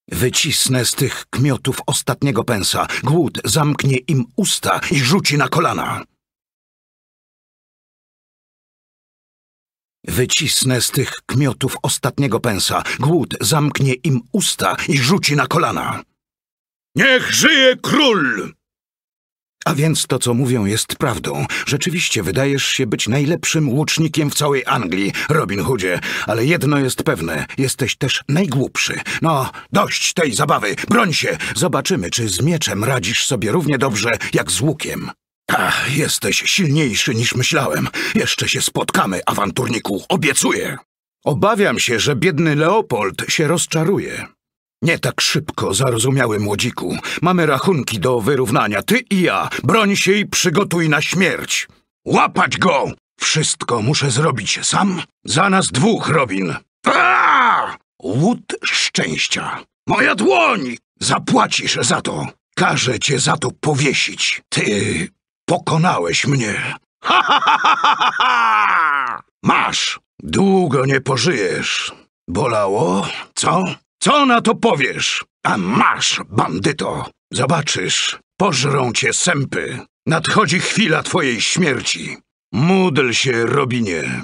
Wycisnę z tych kmiotów ostatniego pensa. Głód zamknie im usta i rzuci na kolana. Wycisnę z tych kmiotów ostatniego pensa. Głód zamknie im usta i rzuci na kolana. Niech żyje król! A więc to, co mówią, jest prawdą. Rzeczywiście wydajesz się być najlepszym łucznikiem w całej Anglii, Robin Hoodzie. Ale jedno jest pewne, jesteś też najgłupszy. No, dość tej zabawy, broń się! Zobaczymy, czy z mieczem radzisz sobie równie dobrze, jak z łukiem. Ach, jesteś silniejszy niż myślałem. Jeszcze się spotkamy, awanturniku, obiecuję. Obawiam się, że biedny Leopold się rozczaruje. Nie tak szybko, zarozumiały młodziku. Mamy rachunki do wyrównania, ty i ja. Broń się i przygotuj na śmierć. Łapać go! Wszystko muszę zrobić sam? Za nas dwóch, Robin. Aaaa! Łód szczęścia. Moja dłoń! Zapłacisz za to. Każę cię za to powiesić. Ty pokonałeś mnie. Ha, ha, ha, ha, ha, ha! Masz! Długo nie pożyjesz. Bolało? Co? Co na to powiesz? A masz, bandyto! Zobaczysz, pożrą cię sępy. Nadchodzi chwila twojej śmierci. Módl się, Robinie.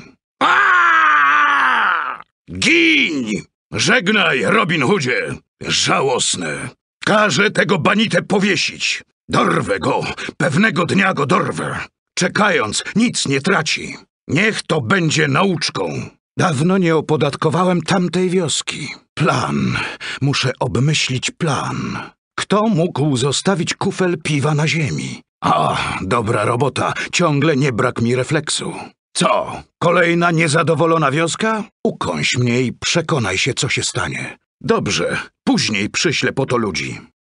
Aaaa! Giń! Żegnaj, Robin Hoodzie! Żałosne. Każę tego banitę powiesić. Dorwę go. Pewnego dnia go dorwę. Czekając, nic nie traci. Niech to będzie nauczką. Dawno nie opodatkowałem tamtej wioski. Plan. Muszę obmyślić plan. Kto mógł zostawić kufel piwa na ziemi? A, dobra robota. Ciągle nie brak mi refleksu. Co? Kolejna niezadowolona wioska? Ukąś mnie i przekonaj się, co się stanie. Dobrze. Później przyślę po to ludzi.